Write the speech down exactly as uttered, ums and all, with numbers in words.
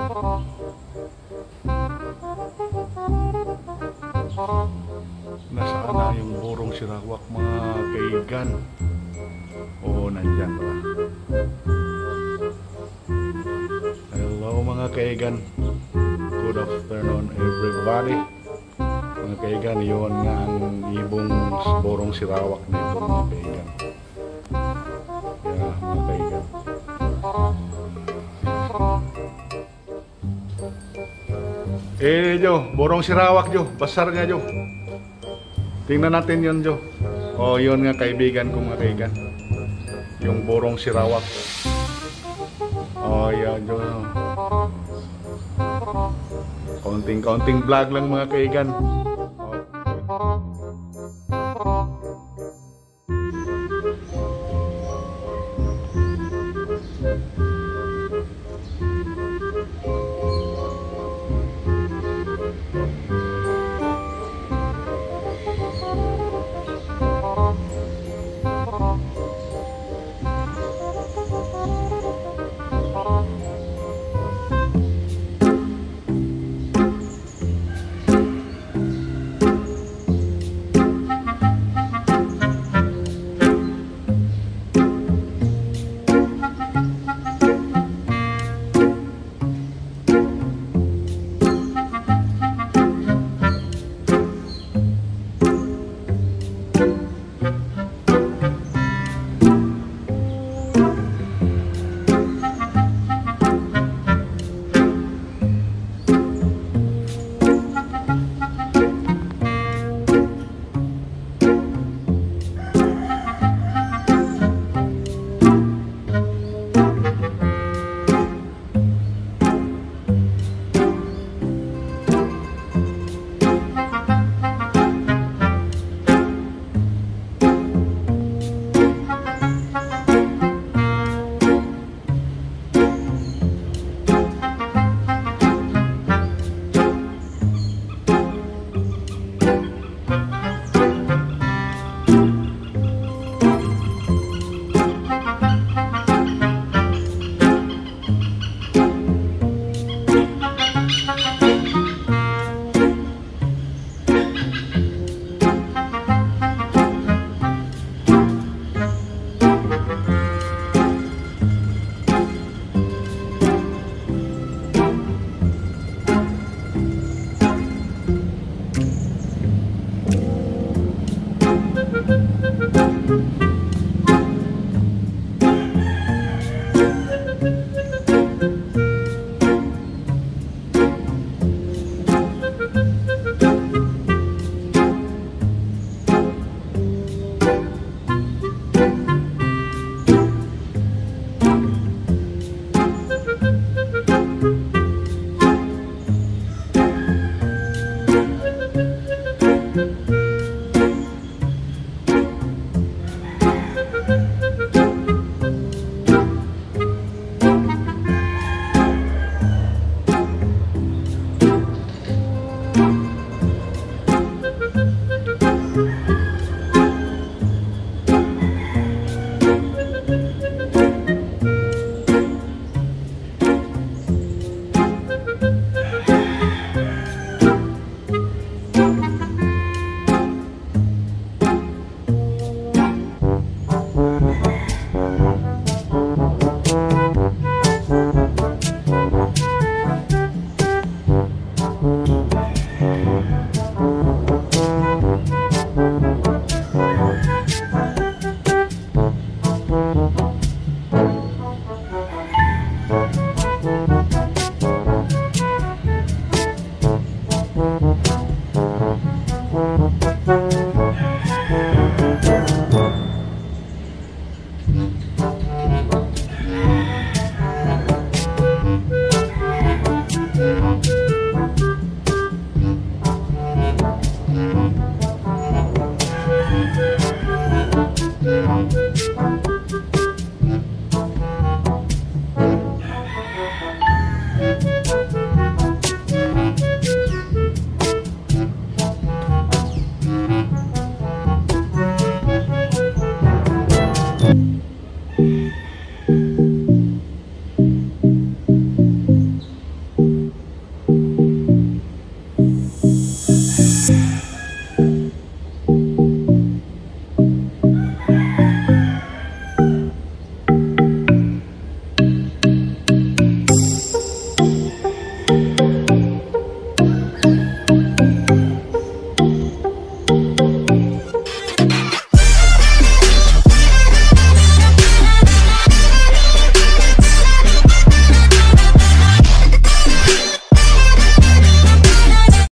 Nasaan na yung burong sirawak mga kaigan? Oo, nandyan ba? Hello mga kaigan. Good afternoon everybody. Mga kaigan, yun nga ang ibong burong sirawak nito mga kaigan. Yeah, mga kaigan. Eh, Jo, burong sirawak, Jo. Basar nga, Jo. Tingnan natin yun, Jo. Oh, yun nga kaibigan ko mga kaigan. Yung burong sirawak. Oh, yan, Jo. Kaunting-kaunting vlog lang mga kaigan.